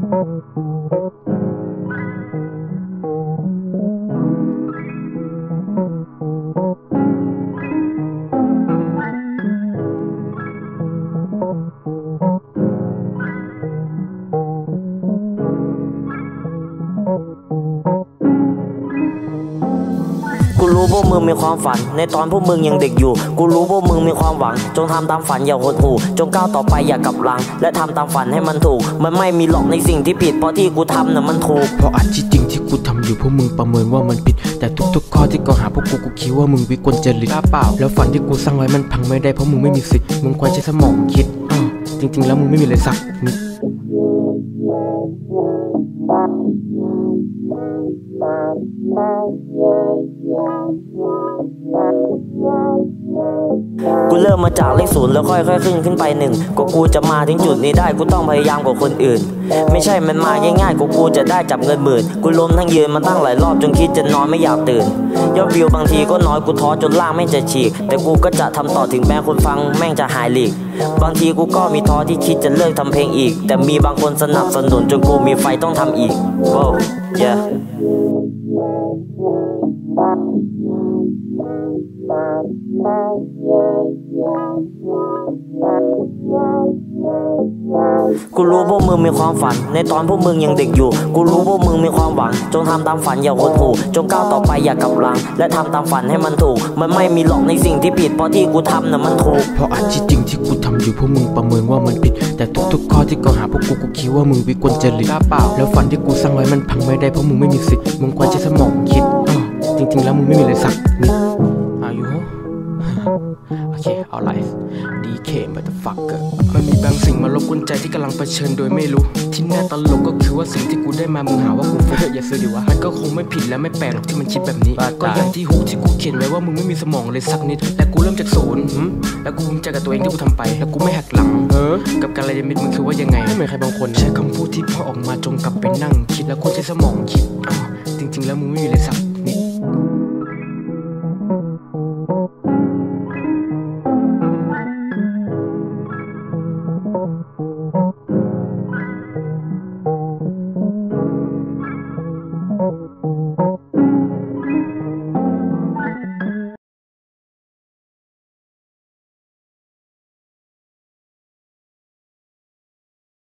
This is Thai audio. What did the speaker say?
กูรู้พวกมึงมีความฝันในตอนพวกมึงยังเด็กอยู่กูรู้พวกมึงมีความหวังจงทำตามฝันอย่าหดหู่จงก้าวต่อไปอย่ากลับหลังและทำตามฝันให้มันถูกมันไม่มีหรอกในสิ่งที่ผิดเพราะที่กูทำน่ะมันถูกเพราะอันที่จริงที่กูทำอยู่พวกมึงประเมินว่ามันผิดแต่ทุกๆข้อที่กล่าวหาพวกกูคิดว่ามึงวิกลจริตเปล่าแล้วฝันที่กูสร้างไว้มันพังไม่ได้เพราะมึงไม่มีสิทธิ์มึงควรใช้สมองคิดจริงๆแล้วมึงไม่มีเลยสักนิดกูเริ่มมาจากเลขศูนย์แล้วค่อยๆขึ้นไปหนึ่งก็กูจะมาถึงจุดนี้ได้กูต้องพยายามกว่าคนอื่นไม่ใช่มันมาง่ายๆกูจะได้จับเงินหมื่นกูล้มทั้งยืนมาตั้งหลายรอบจนคิดจะนอนไม่อยากตื่นยอดวิวบางทีก็น้อยกูท้อจนล่างแม่งจะฉีกแต่กูก็จะทำต่อถึงแม้คนฟังแม่งจะหายหลีกบางทีกูก็มีท้อที่คิดจะเลิกทำเพลงอีกแต่มีบางคนสนับสนุนจนกูมีไฟต้องทำอีกโว้yeahกูรู้พวกมึงมีความฝันในตอนพวกมึงยังเด็กอยู่กูรู้พวกมึงมีความหวังจงทำตามฝันอย่าหดหู่จงก้าวต่อไปอย่ากลับหลังและทำตามฝันให้มันถูกมันไม่มีหรอกในสิ่งที่ผิดเพราะที่กูทำน่ะมันถูกเพราะอันที่จริงที่กูทำอยู่พวกมึงประเมินว่ามันผิดแต่ทุกๆข้อที่กล่าวหาพวกกูคิดว่ามึงวิกลจริตเปล่าแล้วฝันที่กูสร้างไว้มันพังไม่ได้เพราะมึงไม่มีสิทธิ์มึงควรใช้สมองคิดจริงๆแล้วมึงไม่มีเลยสักนิดโอเคเอาไลฟ์DK motherfucker มันมีบางสิ่งมารบกวนใจที่กำลังเผชิญโดยไม่รู้ที่น่าตลกก็คือว่าสิ่งที่กูได้มามึงหาว่ากูเฟ้ออย่าซื้อดิวะมันก็คงไม่ผิดและไม่แปลกหรอกที่มันคิดแบบนี้ก็อย่างที่ฮูที่กูเขียนไว้ว่ามึงไม่มีสมองเลยสักนิดและกูเริ่มจากศูนย์แล้วกูภูมิใจกับตัวเองที่กูทำไปแล้วกูไม่หักหลังกับการระยำมิดมึงคือว่ายังไงไม่เหมือนใครบางคนใช้คำพูดที่พอออกมาจงกลับไปนั่งคิดแล้วกูใช้สมองคิดจริงๆแล้วมึงไม่มีเลยสัก